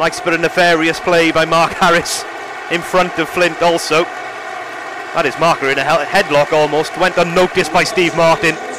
Nice but a nefarious play by Mark Harris in front of Flint also. That is Marker in a headlock almost. Went unnoticed by Steve Martin.